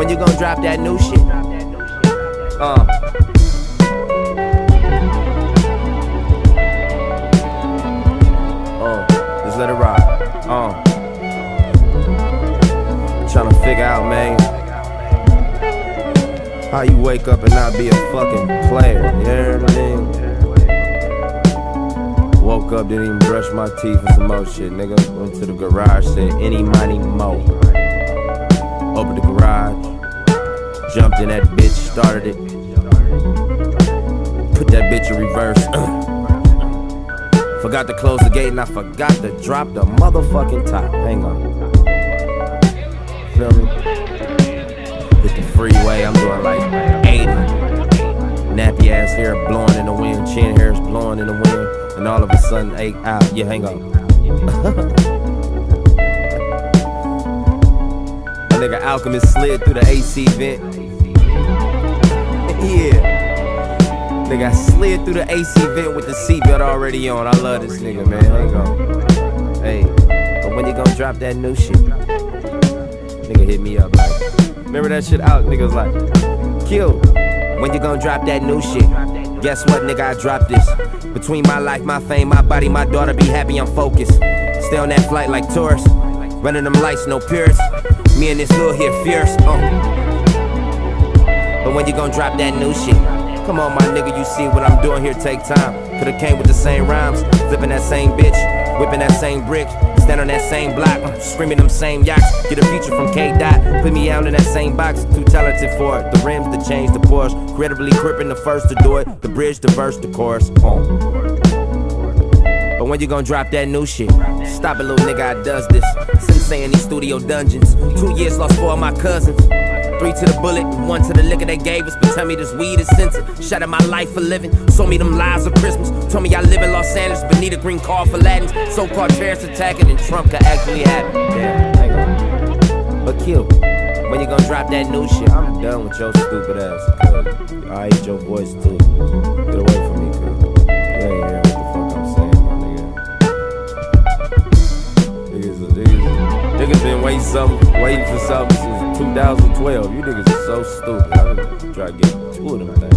when you gon' drop that new shit? Just let it rock. Tryna figure out, man, how you wake up and not be a fucking player, you know what I mean? Woke up, didn't even brush my teeth and some more shit, nigga. Went to the garage, said any money mo. Opened the garage, jumped in that bitch, started it. Put that bitch in reverse. Forgot to close the gate and I forgot to drop the motherfucking top. Hang on. Feel me? Hit the freeway, I'm doing like 80. Nappy ass hair blowing in the wind, chin hairs blowing in the wind, and all of a sudden, out. Yeah, hang on. My nigga Alchemist slid through the AC vent. Yeah. Nigga, I slid through the AC vent with the seatbelt already on. I love this nigga, man. Hang on. Hey, but when you gon' drop that new shit? Nigga hit me up like, remember that shit out? Nigga was like, Q, when you gon' drop that new shit? Guess what, nigga, I dropped this. Between my life, my fame, my body, my daughter, be happy I'm focused. Stay on that flight like tourists. Running them lights, no purists. Me and this hood here fierce, But when you gon' drop that new shit? Come on, my nigga, you see what I'm doing here, take time. Could've came with the same rhymes, flipping that same bitch, whipping that same brick, stand on that same block, screaming them same yachts. Get a feature from K-Dot, put me out in that same box, too talented for it. The rims, the chains, the Porsche, creatively gripping the first to do it, the bridge, the verse, the chorus. But when you gon' drop that new shit? Stop it, little nigga, I does this. Sensei in these studio dungeons. 2 years lost 4 of my cousins. 3 to the bullet, 1 to the liquor they gave us. But tell me this weed is censored. Shut up my life for living. Sold me them lies of Christmas. Told me I live in Los Angeles, but need a green card for Latins. So-called terrorist attacking and Trump could actually happen. Damn, hang on. But Q, when you gonna drop that new shit? I'm done with your stupid ass, cuz I hate your voice too. Get away from me, cuz. You ain't hear what the fuck I'm saying, my nigga. Niggas been waiting for something since 2012. You niggas are so stupid. I'm gonna try to get 2 of them things.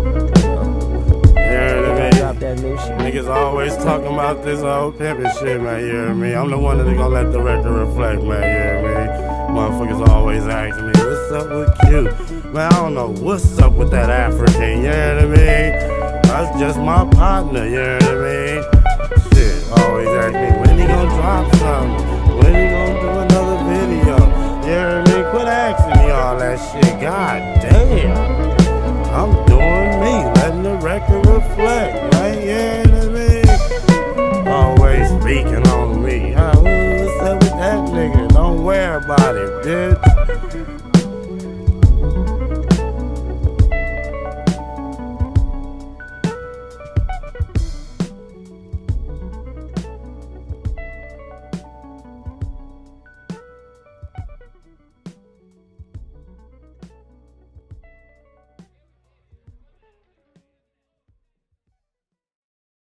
Drop that new shit. Niggas always talking about this old pimpin' shit, man, you hear me? I'm the one that gonna let the record reflect, man, you hear me? Motherfuckers always asking me, what's up with Q? Man, I don't know what's up with that African, you hear me? That's just my partner, you hear me? Shit, always ask me, when he gonna drop something? When he gonna do another video? You hear me? Quit asking me all that shit, god damn. I'm doing me, letting the record reflect, man, you hear me? Always speaking on me. What's up with that nigga? Don't worry about it, bitch.